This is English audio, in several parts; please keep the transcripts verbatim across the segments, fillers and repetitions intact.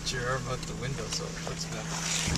put your arm out the window so it looks better.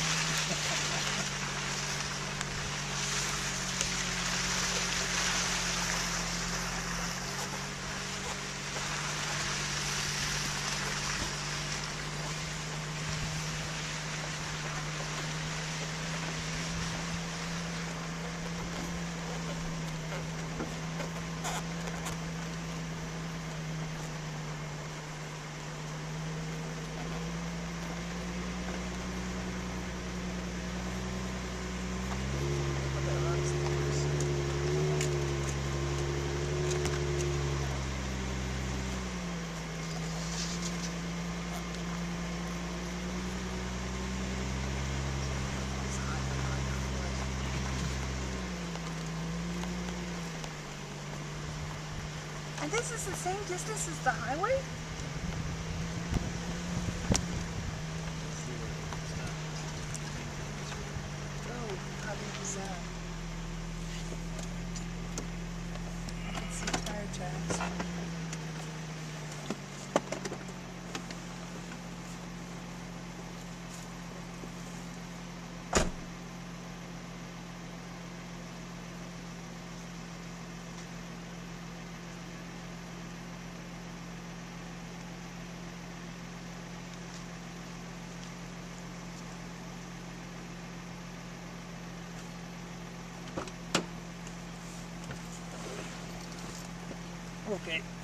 And this is the same distance as the highway? Oh, how big is that? I can see tire tracks. Okay.